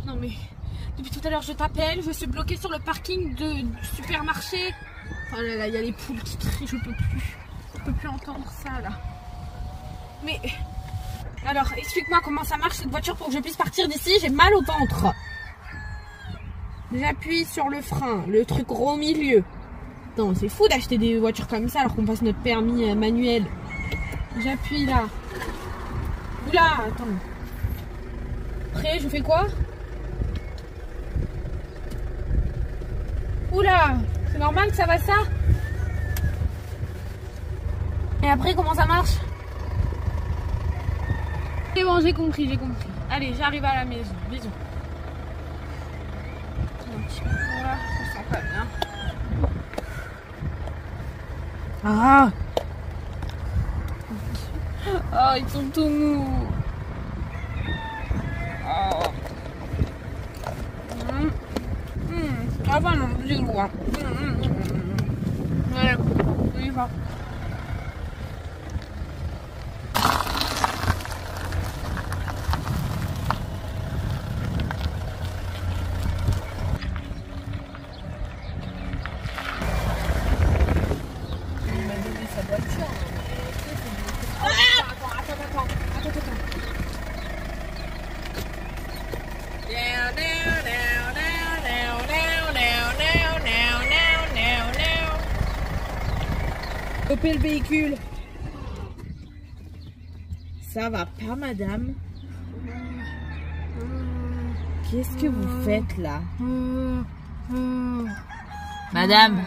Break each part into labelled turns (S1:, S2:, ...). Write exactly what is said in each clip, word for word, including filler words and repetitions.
S1: Non mais, depuis tout à l'heure je t'appelle, je suis bloquée sur le parking de, du supermarché. Oh là là, il y a les poules qui crient, je peux plus. Je peux plus entendre ça là. Mais, alors explique-moi comment ça marche cette voiture pour que je puisse partir d'ici, j'ai mal au ventre. J'appuie sur le frein, le truc rond au milieu. Non, c'est fou d'acheter des voitures comme ça alors qu'on passe notre permis manuel. J'appuie là. Oula, attends. Après, je fais quoi? Oula, c'est normal que ça va ça? Et après, comment ça marche? C'est bon, j'ai compris, j'ai compris. Allez, j'arrive à la maison. Bisous. Voilà, ça sent pas bien. Ah! Oh, ils sont tout mous. Oh. Mmh. Mmh. Ah bah non, j'ai le droit. Mmh. Mmh. Allez, on y va. Il m'a donné sa voiture. Stopper le véhicule.
S2: Ça va pas, madame? Qu'est-ce que vous faites là? Madame?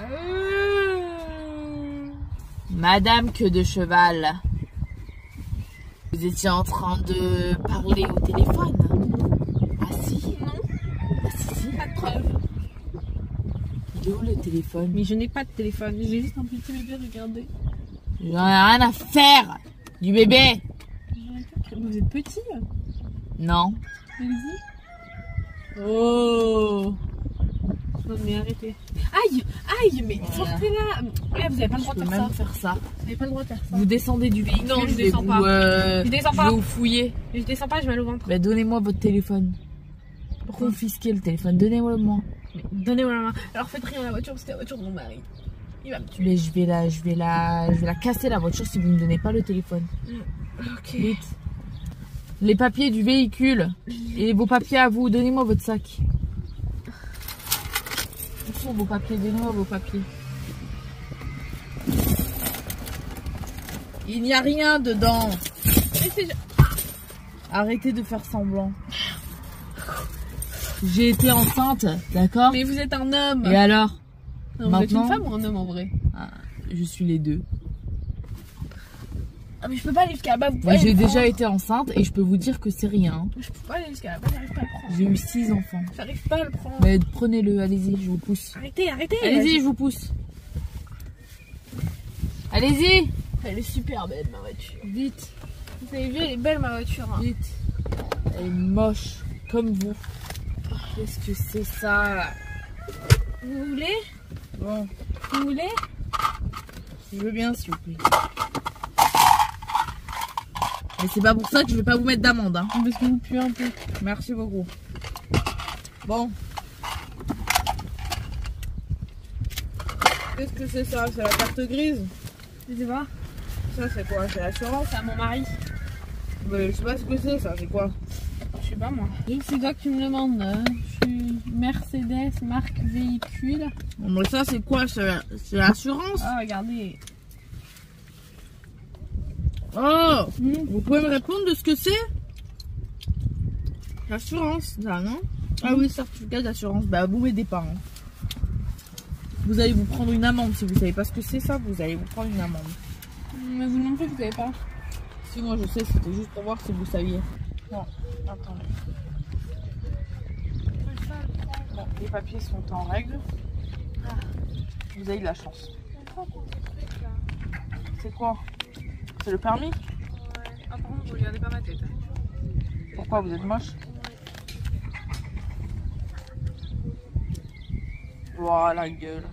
S2: Madame queue de cheval. Vous étiez en train de parler au téléphone? Ah si?
S1: Non.
S2: Ah si si?
S1: Pas de preuve.
S2: Il est où le téléphone?
S1: Mais je n'ai pas de téléphone, j'ai juste un petit bébé, regardez.
S2: J'en ai rien à faire du bébé.
S1: Vous êtes petit?
S2: Non.
S1: Allez-y.
S2: Oh.
S1: Non mais arrêtez. Aïe, aïe, mais
S2: voilà.
S1: sortez-là. Ouais, vous n'avez pas le droit
S2: Je
S1: de
S2: peux
S1: faire
S2: même
S1: ça.
S2: faire ça.
S1: Vous n'avez pas le droit de faire ça.
S2: Vous descendez du véhicule.
S1: Non, je
S2: vais
S1: descends
S2: vous,
S1: pas.
S2: euh,
S1: Je descends
S2: je
S1: pas.
S2: vais vous fouiller.
S1: Je descends pas, j'ai mal au ventre.
S2: Bah, donnez-moi votre téléphone. Confisquez le téléphone. Donnez-moi le moi.
S1: Donnez-moi la main. Alors faites rien à la voiture, c'était la voiture de mon mari. Il va me tuer.
S2: Mais je vais la, je vais la, je vais la casser la voiture si vous ne me donnez pas le téléphone.
S1: Ok.
S2: Vite. Les papiers du véhicule et vos papiers à vous. Donnez-moi votre sac. Où sont vos papiers? Donnez-moi vos papiers. Il n'y a rien dedans. Arrêtez de faire semblant. J'ai été enceinte, d'accord?
S1: Mais vous êtes un homme.
S2: Et alors?
S1: Non, vous êtes une femme ou un homme en vrai?
S2: Ah, je suis les deux.
S1: Ah mais je peux pas aller jusqu'à là-bas. Vous
S2: Moi,
S1: pouvez
S2: j'ai
S1: le
S2: déjà
S1: prendre.
S2: été enceinte et je peux vous dire que c'est rien.
S1: Je peux pas aller jusqu'à là-bas, j'arrive pas à le prendre.
S2: J'ai eu six enfants.
S1: J'arrive pas à le prendre.
S2: Mais prenez-le, allez-y, je vous pousse.
S1: Arrêtez, arrêtez.
S2: Allez-y, je vous pousse. Allez-y.
S1: Elle est super belle ma voiture.
S2: Vite,
S1: Vous avez vu, elle est belle ma voiture. Hein.
S2: vite. Elle est moche, comme vous. Qu'est-ce que c'est ça?
S1: Vous voulez?
S2: Bon,
S1: Vous voulez?
S2: je veux bien, s'il vous plaît. Mais c'est pas pour ça que je vais pas vous mettre d'amende, hein.
S1: Parce que vous puez un peu.
S2: Merci beaucoup. Bon. Qu'est-ce que c'est ça? C'est la carte grise?
S1: Je sais pas.
S2: Ça, c'est quoi? C'est l'assurance?
S1: C'est à mon mari.
S2: Mais je sais pas ce que c'est, ça. C'est quoi?
S1: Je sais pas moi. C'est toi que tu me demandes. Hein. Je suis Mercedes, marque véhicule.
S2: Mais ça, c'est quoi? C'est l'assurance?
S1: Ah, regardez.
S2: Oh!
S1: Mmh.
S2: Vous pouvez me répondre de ce que c'est? L'assurance, ça, non? Ah oui, certificat d'assurance. Bah, vous m'aidez pas. Hein. Vous allez vous prendre une amende. Si vous savez pas ce que c'est, ça, vous allez vous prendre une amende.
S1: Mais vous non plus, vous savez pas.
S2: Si, moi, je sais, c'était juste pour voir si vous saviez.
S1: Non, attendez.
S2: Bon, les papiers sont en règle.
S1: Ah.
S2: Vous avez de la chance. C'est quoi? C'est le permis?
S1: Ouais. Ah, par contre, vous regardez pas ma tête.
S2: Pourquoi vous êtes moche? Voilà la gueule.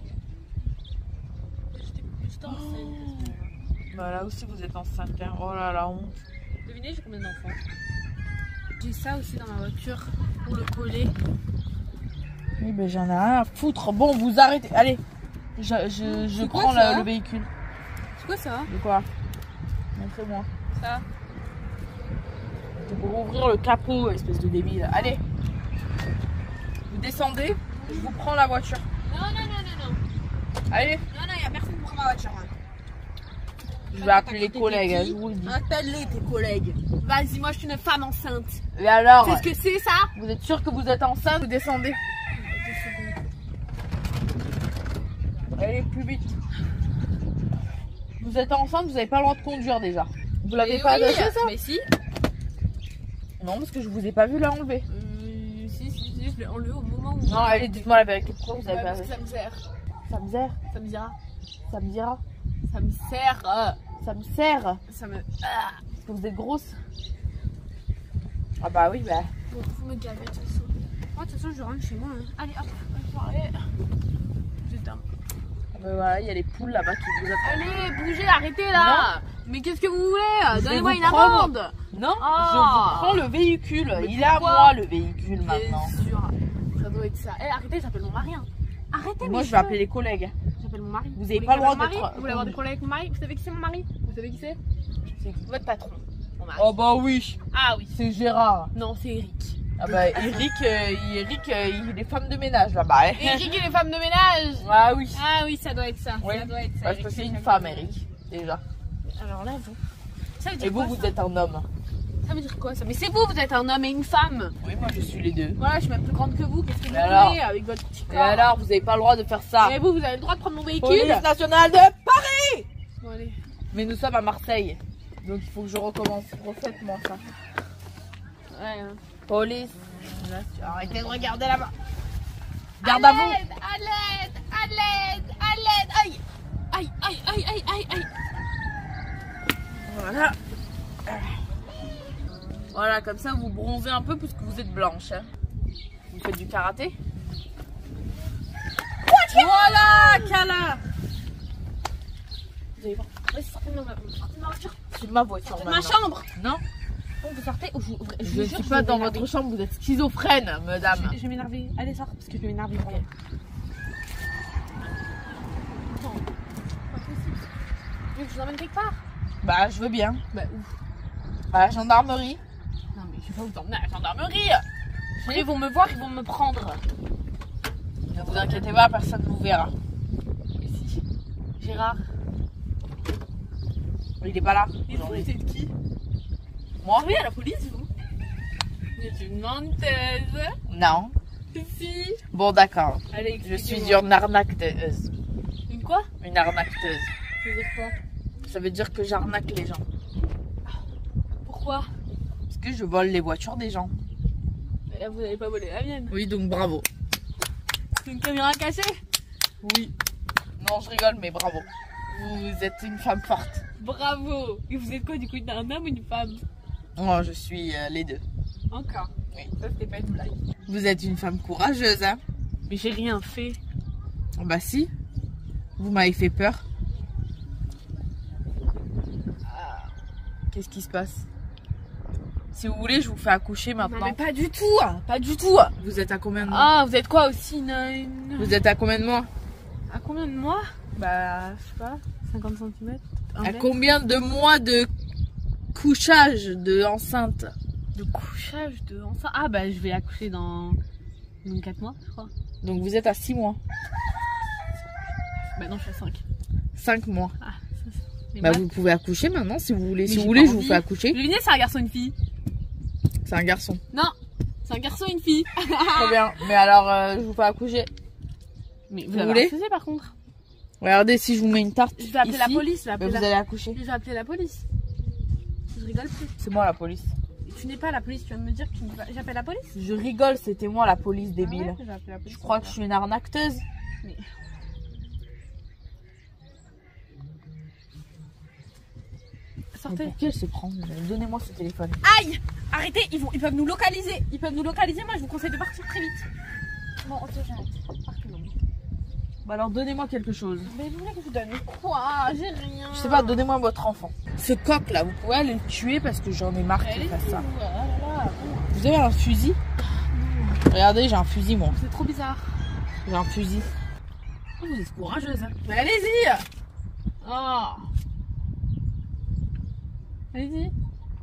S1: J'étais enceinte.
S2: Bah là aussi vous êtes enceinte. Hein. Oh là la honte.
S1: Devinez, j'ai combien d'enfants? J'ai ça aussi dans ma voiture pour le coller.
S2: Oui, ben j'en ai rien à foutre. Bon, vous arrêtez. Allez, je, je, je
S1: quoi,
S2: prends
S1: ça
S2: le, le véhicule.
S1: C'est quoi ça?
S2: De quoi? Montrez-moi.
S1: Ça.
S2: C'est pour ouvrir le capot, espèce de débile. Allez. Vous descendez, je vous prends la voiture.
S1: Non, non, non, non, non.
S2: Allez.
S1: Non, non, il n'y a personne pour ma voiture. Hein.
S2: Je vais appeler les collègues, hein, je vous le dis.
S1: Appelle-les tes collègues. Vas-y, moi je suis une femme enceinte.
S2: Et alors?
S1: C'est ce que c'est ça?
S2: Vous êtes sûr que vous êtes enceinte? Vous descendez. Allez, plus vite. Vous êtes enceinte, vous n'avez pas le droit de conduire déjà. Vous l'avez pas
S1: oui,
S2: attaché ça?
S1: Mais si.
S2: Non, parce que je vous ai pas vu l'enlever.
S1: Euh, si, si, si, je l'ai enlevé au moment où.
S2: Non, allez, dites-moi la vérité. Pourquoi vous avez
S1: Ouais,
S2: pas
S1: parce que
S2: attaché?
S1: ça me sert.
S2: Ça me sert.
S1: Ça me dira.
S2: Ça me dira.
S1: Ça me sert.
S2: Ça me sert.
S1: Ça me.
S2: Parce que vous êtes grosse. Ah bah oui, bah.
S1: Bon, faut me gaver de toute façon. Moi, de toute façon, je rentre chez moi. Hein. Allez, hop, allez. Putain.
S2: Ah bah voilà, il y a les poules là-bas qui vous attendent.
S1: Allez, bougez, arrêtez là. Mais qu'est-ce que vous voulez?
S2: vais
S1: Donnez-moi
S2: vous
S1: une
S2: prendre.
S1: amende.
S2: Non,
S1: Ah.
S2: je vous prends le véhicule.
S1: Mais
S2: Il est à
S1: pourquoi?
S2: moi le véhicule maintenant.
S1: Bien sûr. Ça doit être ça. Eh, arrêtez, j'appelle mon mari. Hein. Arrêtez,
S2: Moi
S1: mes
S2: je vais
S1: cheveux.
S2: appeler les collègues.
S1: J'appelle mon mari.
S2: Vous avez
S1: voulez
S2: pas le
S1: que
S2: droit
S1: j'appelle mon
S2: d'être-
S1: mari Vous voulez avoir des problèmes avec mon mari? Vous savez qui c'est mon mari? Vous savez qui c'est?
S2: C'est votre patron.
S1: Mon mari.
S2: Oh bah oui,
S1: Ah oui.
S2: c'est Gérard.
S1: Non, c'est Eric.
S2: Ah bah Eric, euh, Eric euh, il est femme de ménage là-bas. Hein.
S1: Eric et les femmes de ménage.
S2: Ah oui.
S1: Ah oui, ça doit être ça.
S2: Oui.
S1: Ça doit être ça.
S2: Parce que
S1: Eric.
S2: c'est une femme Eric, déjà.
S1: Alors là, vous. Ça veut dire
S2: Et vous,
S1: quoi,
S2: vous
S1: ça
S2: êtes un homme.
S1: Ça veut dire quoi ça? Mais c'est vous, vous êtes un homme et une femme.
S2: Oui, moi je suis les deux.
S1: Voilà, je suis même plus grande que vous. Qu'est-ce que vous
S2: Et alors
S1: voulez avec votre petit corps?
S2: Et alors, vous avez pas le droit de faire ça.
S1: Et vous, vous avez le droit de prendre mon véhicule?
S2: Police nationale de Paris.
S1: Bon, allez.
S2: Mais nous sommes à Marseille. Donc il faut que je recommence. Refaites-moi ça.
S1: Ouais. Hein.
S2: Police.
S1: Arrêtez de regarder là-bas.
S2: Garde à vous.
S1: À l'aide, à l'aide, à l'aide, à l'aide. Aïe. Aïe, aïe, aïe, aïe, aïe, aïe.
S2: Voilà. Voilà, comme ça vous bronzez un peu parce que vous êtes blanche. Hein. Vous faites du karaté. Voilà, Kala.
S1: Vous allez voir. Allez, sortez de ma sortez de ma voiture.
S2: C'est ma voiture
S1: Sortez de
S2: maintenant.
S1: ma chambre.
S2: Non,
S1: Bon, vous sortez ou je, je,
S2: je
S1: vous
S2: ne
S1: jure,
S2: suis
S1: je
S2: pas
S1: vais
S2: dans
S1: m'énerver.
S2: votre chambre, vous êtes schizophrène, madame.
S1: Je, je vais m'énerver. Allez, sors parce que je vais m'énerver. Attends. Pas possible. Vous voulez que je vous emmène quelque part?
S2: Bah, je veux bien.
S1: Bah, ouf.
S2: À la gendarmerie.
S1: Non, mais je vais pas vous emmener à la gendarmerie. Ils vont me voir, ils vont me prendre.
S2: Ne vous inquiétez pas, personne ne vous verra.
S1: Si. Gérard.
S2: Il est pas là.
S1: Et vous,
S2: aujourd'hui.
S1: c'est de qui?
S2: Moi?
S1: Oui, à la police, vous. Vous êtes une menteuse.
S2: Non.
S1: Si.
S2: Bon, d'accord.
S1: Allez,
S2: Je suis
S1: expliquez-moi.
S2: une arnaqueuse.
S1: Une quoi?
S2: Une arnaqueuse.
S1: Ça veut dire quoi?
S2: Ça veut dire que j'arnaque les gens.
S1: Pourquoi?
S2: Parce que je vole les voitures des gens.
S1: Et là, vous n'avez pas volé la mienne.
S2: Oui, donc bravo.
S1: C'est une caméra cachée?
S2: Oui. Non, je rigole, mais bravo. Vous êtes une femme forte.
S1: Bravo. Et vous êtes quoi du coup? Un homme ou une femme?
S2: Moi, je suis euh, les deux.
S1: Encore.
S2: Oui.
S1: Ça, c'était pas une blague.
S2: Vous êtes une femme courageuse, hein?
S1: Mais j'ai rien fait.
S2: Bah si. Vous m'avez fait peur. Qu'est-ce qui se passe? Si vous voulez, je vous fais accoucher
S1: Non,
S2: maintenant.
S1: mais pas du tout. Pas du tout.
S2: Vous êtes à combien de mois?
S1: Ah, vous êtes quoi aussi une, une...
S2: Vous êtes à combien de mois?
S1: À combien de mois? Bah, je sais pas, cinquante centimètres.
S2: À combien de mois de couchage de enceinte?
S1: De couchage de enceinte. Ah, bah, je vais accoucher dans, dans quatre mois, je crois.
S2: Donc vous êtes à six mois.
S1: Bah, non, je suis à cinq.
S2: cinq mois.
S1: Ah, ça, c'est.
S2: Bah vous pouvez accoucher maintenant si vous voulez.
S1: Mais
S2: Si
S1: j'ai
S2: vous voulez,
S1: pas
S2: je vous
S1: envie.
S2: fais accoucher.
S1: Devinez, c'est un garçon ou une fille?
S2: C'est un garçon.
S1: Non, c'est un garçon ou une fille.
S2: Très bien. Mais alors, euh, je vous fais accoucher.
S1: Mais vous,
S2: Vous
S1: avez
S2: voulez
S1: refusé par contre.
S2: Regardez, si je vous mets une tarte
S1: Je vais appeler
S2: ici,
S1: la police. Je vais
S2: bah,
S1: appeler,
S2: vous
S1: la...
S2: allez accoucher.
S1: je vais appeler la police. Je rigole plus.
S2: C'est moi la police.
S1: Tu n'es pas la police, tu viens de me dire que tu n'es pas. J'appelle la police.
S2: Je rigole, c'était moi la police débile.
S1: Ah ouais, je vais appeler la police.
S2: Je crois que je suis une arnaqueuse.
S1: Mais...
S2: Mais
S1: Sortez.
S2: pour qui elle se prend? Donnez-moi ce téléphone.
S1: Aïe! Arrêtez, ils, vont, ils peuvent nous localiser. Ils peuvent nous localiser, moi je vous conseille de partir très vite. Bon, ok, j'arrête. Partez, non.
S2: Bah alors donnez-moi quelque chose.
S1: Mais vous voulez que je vous donne quoi? J'ai rien.
S2: Je sais pas, donnez-moi votre enfant. Ce coq là, vous pouvez aller le tuer parce que j'en ai marre qu'il fasse ça.
S1: Ah là là, bon.
S2: Vous avez un fusil? Regardez, j'ai un fusil moi.
S1: C'est trop bizarre.
S2: J'ai un fusil. Oh, vous êtes courageuse, hein. Mais allez-y! Oh!
S1: Allez-y.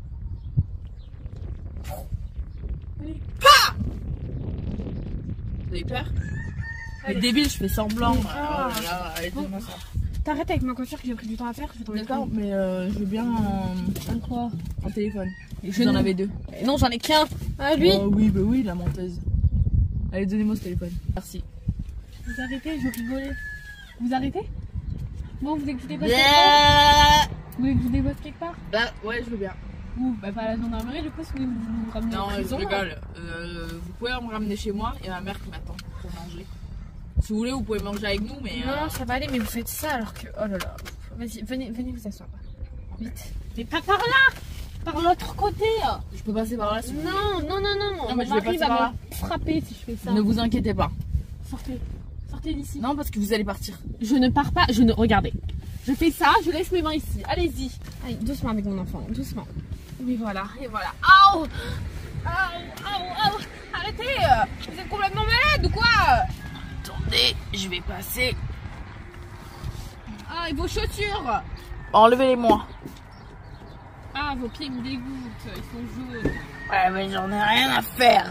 S1: Allez.
S2: Pas! Vous avez peur? Mais
S1: Allez.
S2: débile, je fais semblant.
S1: Ah.
S2: Oh là là, allez,
S1: Bon.
S2: donne-moi ça.
S1: T'arrêtes avec ma coiffure que j'ai pris du temps à faire. Je vais t'en mettre
S2: D'accord,
S1: un.
S2: mais euh, je veux bien un,
S1: Un quoi?
S2: un téléphone. Et
S1: Je
S2: vous en
S1: ne-
S2: avez deux.
S1: Non, j'en ai qu'un. Ah, lui.
S2: Oh oui, bah oui, la menteuse. Allez, donnez-moi ce téléphone. Merci.
S1: Vous arrêtez, je rigolais. Vous arrêtez? Bon, vous voulez que je vous débosse quelque part?
S2: Bah,
S1: Vous voulez que je vous débosse quelque part?
S2: bah, ouais, je veux bien.
S1: Ou bah pas à la gendarmerie, du coup, si vous voulez vous vous ramener en
S2: Non, je
S1: prison.
S2: rigole. Euh, vous pouvez me ramener chez moi et ma mère qui m'attend pour manger. Si vous voulez, vous pouvez manger avec nous, mais.
S1: Non,
S2: euh,
S1: ça va aller, mais vous faites ça alors que. Oh là là. Vas-y, venez, venez vous asseoir. Vite. Mais pas par là! Par l'autre côté!
S2: je peux passer par là si vous voulez.
S1: Non, non, non, non,
S2: Non,
S1: mon
S2: mais je vais
S1: mari
S2: passer
S1: va
S2: par
S1: me frapper si je fais ça.
S2: Ne vous inquiétez pas.
S1: Sortez. Sortez d'ici.
S2: Non, parce que vous allez partir.
S1: Je ne pars pas, je ne. Regardez. Je fais ça, je laisse mes mains ici. Allez-y. Allez, doucement avec mon enfant, doucement. Et voilà, et voilà. Aouh! Aouh, aouh, aouh! Arrêtez! Vous êtes complètement malade ou quoi?
S2: Attendez, je vais passer.
S1: Ah, et vos chaussures!
S2: Enlevez-les-moi.
S1: Ah, vos pieds me dégoûtent, ils sont jaunes.
S2: Ouais, mais j'en ai rien à faire.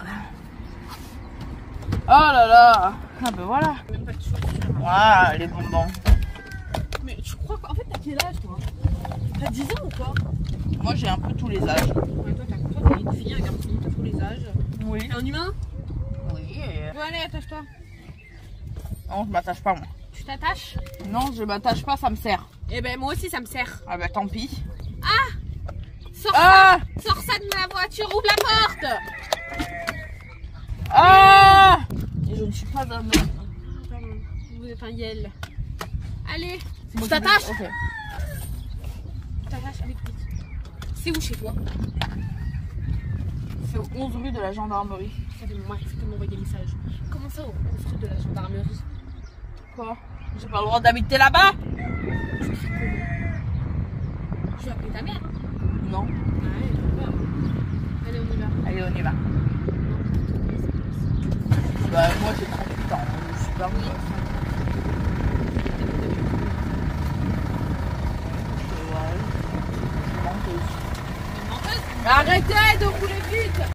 S2: Oh là là. Ah ben voilà.
S1: Même pas de chaussures.
S2: Voilà, les bonbons.
S1: Mais tu crois qu'en fait, t'as quel âge toi? T'as dix ans ou quoi?
S2: Moi, j'ai un peu tous les âges.
S1: Ouais, toi, t'as toi, t'es une fille, un garçon, t'as tous les âges.
S2: Oui.
S1: T'es un humain?
S2: Oui. et-
S1: Bon, allez, attache-toi.
S2: Non, je m'attache pas, moi.
S1: Tu t'attaches?
S2: Non, je m'attache pas, ça me sert.
S1: Eh ben, moi aussi, ça me sert.
S2: Ah bah tant pis.
S1: Sors
S2: Ah
S1: ça! Sors ça de ma voiture, ouvre la porte!
S2: Ah. Et je ne suis pas un homme.
S1: Pardon, vous êtes un yel. Allez,
S2: Moi,
S1: tu t'attaches?
S2: Ok.
S1: Tu t'attaches, allez, vite. C'est où chez toi?
S2: C'est au onze rue de la gendarmerie.
S1: Ça fait mon mari qui m'envoyer des messages. Comment ça, au rue de la gendarmerie?
S2: Quoi? J'ai pas le droit d'habiter là-bas?
S1: Tu cries comment? Je vais appeler ta mère.
S2: Non.
S1: Ouais, j'ai peur. Allez, on y va.
S2: Allez, on y va. Bah moi j'ai trente-huit ans, je suis pas oui. Arrêtez de rouler vite!